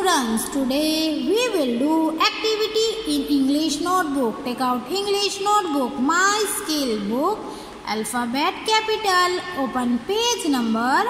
students, today we will do activity in English notebook. Take out English notebook, My Skill book, alphabet capital, open page number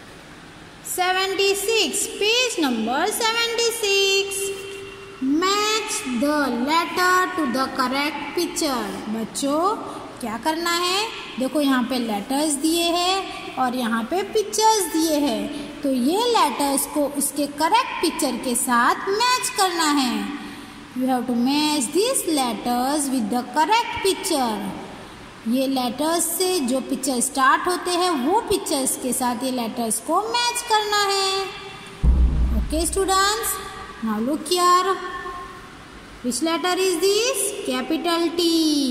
76. Page number 76. Match the letter to the correct picture. बच्चों क्या करना है? देखो यहाँ पे letters दिए हैं और यहाँ पे पिक्चर्स दिए हैं, तो ये लेटर्स को उसके करेक्ट पिक्चर के साथ मैच करना है. You have to match this letters with the correct picture. ये लेटर्स से जो पिक्चर स्टार्ट होते हैं वो पिक्चर्स के साथ ये लेटर्स को मैच करना है. Okay students, now look here. Which letter is this? Capital T,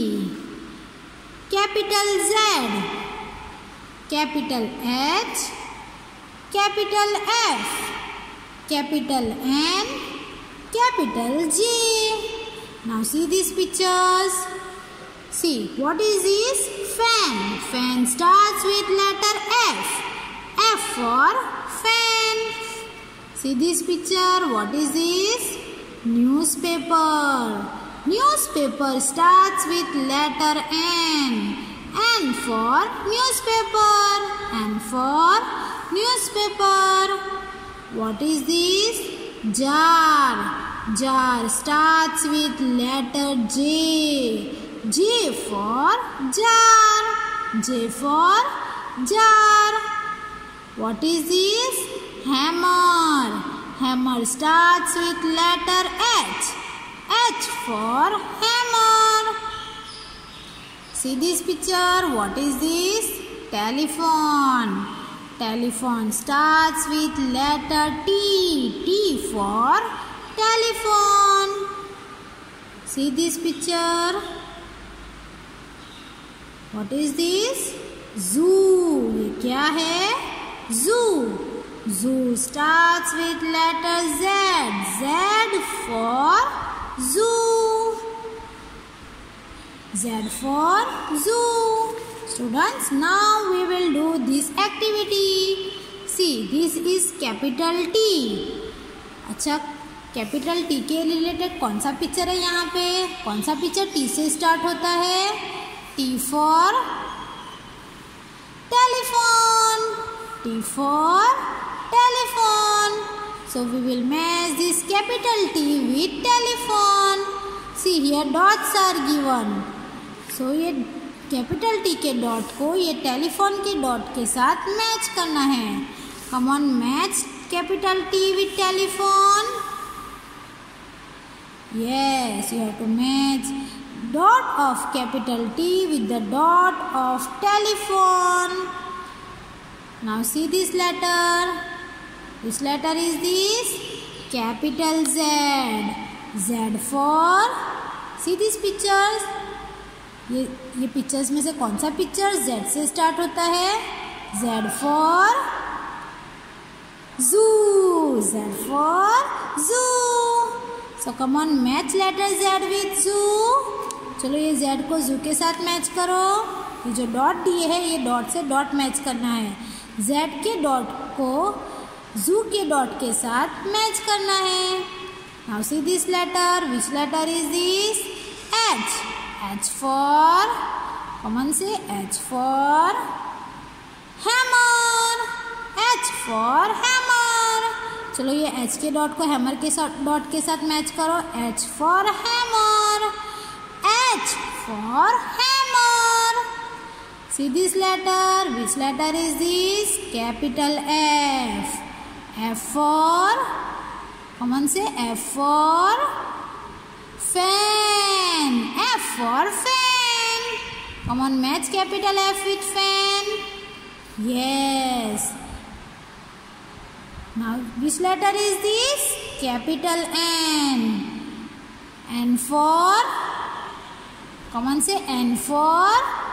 capital Z, capital H, capital F, capital N, capital J. Now see these pictures. See, what is this? Fan. Fan starts with letter F. F for fan. See this picture. What is this? Newspaper. Newspaper starts with letter N. N for newspaper. N for newspaper. What is this? Jar. Jar starts with letter J. J for jar. J for jar. What is this? Hammer. Hammer starts with letter H. H for hammer. See this picture. What is this? Telephone. Telephone starts with letter T. T for telephone. See this picture. What is this? Zoo. ये क्या है? Zoo. Zoo starts with letter Z. Z for zoo. Z for zoo. Students, now we will do this activity. See, this is capital T. अच्छा, capital T के related कौन सा picture है यहाँ पे? कौन सा पिक्चर T से स्टार्ट होता है? T for telephone. T for telephone. So we will match this capital T with telephone. See here dots are given. So ये कैपिटल T के डॉट को ये टेलीफोन के डॉट के साथ मैच करना है. Come on, match capital T with telephone. Yes, you have to match dot of capital T with the dot of telephone. Now see this letter. Which letter is this? Capital Z. Z for, see these pictures. ये pictures में से कौन सा picture Z से start होता है? Z for zoo. Z for zoo. So come on, match letter Z with zoo. चलो ये Z को zoo के साथ मैच करो. ये जो डॉट दिए है ये डॉट से डॉट मैच करना है. Z के डॉट को zoo के डॉट के साथ मैच करना है. Now see this letter. Which letter is this? H. H for, come on say H for hammer. H for hammer. चलो ये H के डॉट को हैमर के साथ डॉट के साथ मैच करो. H for hammer. H for hammer. See this letter. Which letter is this? Capital F. F for, come on say F for fan. F for fan. Come on, match capital F with fan. Yes. Now which letter is this? Capital N. N for, come on say N for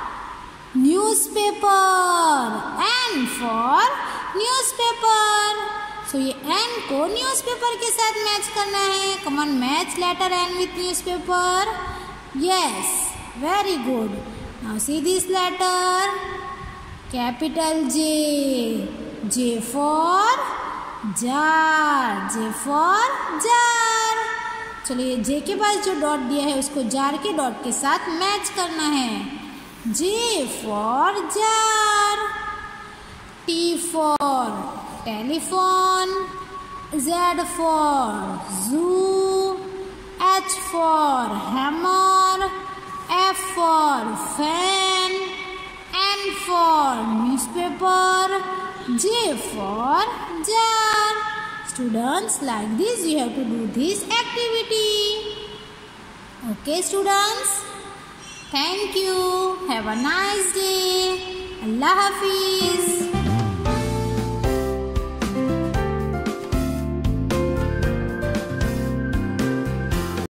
newspaper. N for newspaper. So ये N को newspaper के साथ match करना है. Come on, match letter N with newspaper. Yes, very good. Now see this letter. Capital J. J for jar, J for jar. चलिए J के पास जो dot दिया है उसको जार के डॉट के साथ मैच करना है। J for jar. T for telephone, Z for zoo, H for hammer, F for fan, N for newspaper, J for jar. Students, like this you have to do this activity. Okay students, thank you. Have a nice day. Allah Hafiz.